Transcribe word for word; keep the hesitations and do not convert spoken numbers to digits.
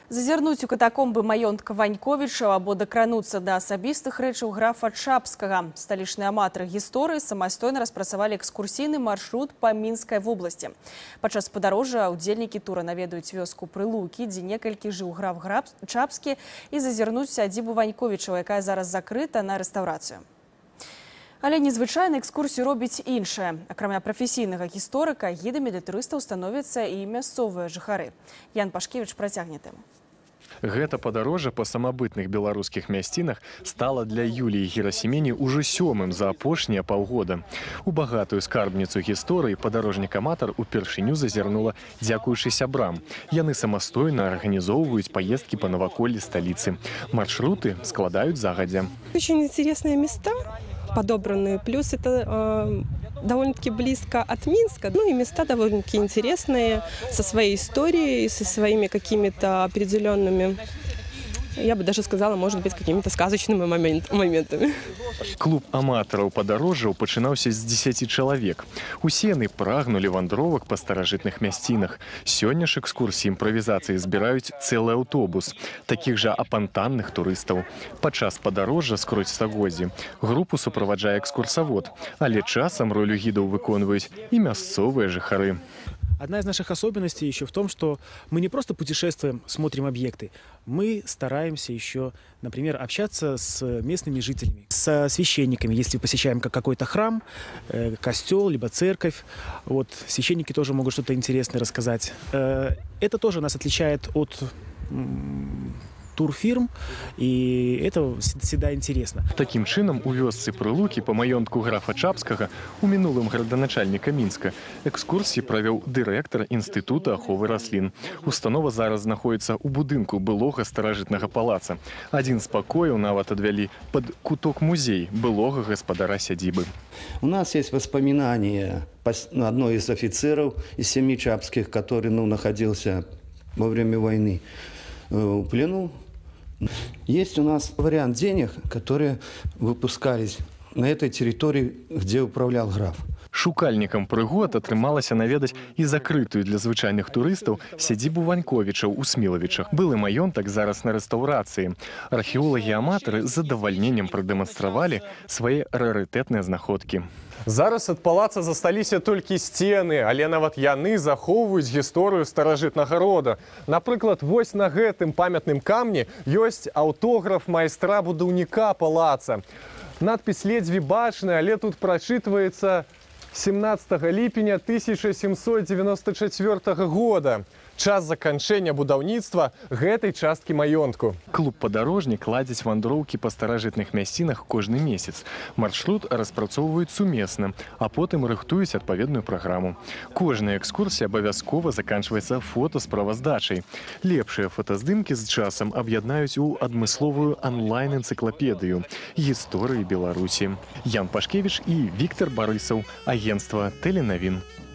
Зазірнуць у катакомбы маёнтка Ваньковіча або дакрануцца да асабістых рэчаў графа Чапскага. Сталічныя аматары гісторыі самастойна распрацавалі экскурсійны маршрут па Мінскай вобласці. Падчас падарожжа удзельнікі тура наведаюць вёску Прылукі, дзе некалькі жыў граф Чапскі, і зазірнуць сядзібу Ваньковіча, якая зараз закрыта на рэстаўрацыю. Але незвычайна экскурсію робіць іншае. Акрамя прафесійнага гісторыка, гідамі для турыстаў становяцца і мясцовыя жыхары. Ян Пашкевіч працягне тэму. Гэта падарожжа па самабытных беларускіх мясцінах стала для Юліі Герасімені ўжо сёмым за апошнія паўгода. У багатую скарбніцу гісторыі падарожнік-аматар упершыню зазірнула дзякуючы сябрам. Яны самастойна арганізоўваюць паездкі па наваколлі сталіцы. Маршруты складаюць загадзя. Очень интересные места подобранные, плюс это э, довольно-таки близко от Минска, ну и места довольно-таки интересные, со своей историей, со своими какими-то определенными, я бы даже сказала, может быть, какими-то сказочными момент, моментами. Клуб аматараў падарожжаў пачынаўся з дзесяці чалавек. Усе яны прагнулі вандровак па старажытных мясцінах. Сёння ж экскурсіі імправізацыі збіраюць цэлы аўтобус такіх жа апантанных турыстаў. Падчас падарожжа скрозь стагоддзі групу суправаджае экскурсавод, але часам ролю гідаў выконваюць і мясцовыя жыхары. Одна из наших особенностей еще в том, что мы не просто путешествуем, смотрим объекты, мы стараемся еще, например, общаться с местными жителями, с священниками. Если посещаем какой-то храм, костел, либо церковь, вот, священники тоже могут что-то интересное рассказать. Это тоже нас отличает от турфирм, и это всегда интересно. Таким чынам, у вёсцы Прылукі па маёнтку графа Чапскага у мінулым граданачальніка Мінска экскурсіі правёў дырэктар Інстытута аховы раслін. Установа зараз знаходіцца ў будынку былога старажытнага палаца. Адзін з пакояў нават адвялі пад куток-музей былога гаспадара сядзібы. У нас есть воспоминания одной из офицеров из семьи Чапских, который ну, находился во время войны в плену. Есть у нас вариант денег, которые выпускались на этой территории, где управлял граф. Шукальнікам прыгод атрымалася наведаць і закрытую для звычайных турыстаў сядзібу Ваньковічаў у Смілавічах. Былы маёнтак зараз на рэстаўрацыі. Археолагі-аматары з задавальненнем прадэманстравалі свае рарытэтныя знаходкі. Зараз ад палаца засталіся толькі сцены, але нават яны захоўваюць гісторыю старажытнага рода. Напрыклад, вось на гэтым памятным камні ёсць аўтограф майстра-будаўніка палаца. Надпіс ледзьве бачная, але тут прачытваецца семнадцатага ліпеня тысяча сямсот дзевяноста чацвёртага года. Час заканчэння будаўніцтва гэтай часткі маёнтку. Клуб падарожнік ладзіць вандроўкі па старажытных мясцінах кожны месяц. Маршрут распрацоўваюць сумесна, а потым рыхтуюць адпаведную праграму. Кожная экскурсія абавязкова заканчваецца фотасправаздачай. Лепшыя фотаздымкі з часам аб'яднаюць у адмысловую онлайн-энцыклапедыю гісторыі Беларусі. Ян Пашкевіч і Віктор Барысаў, агенцтва Тэленавін.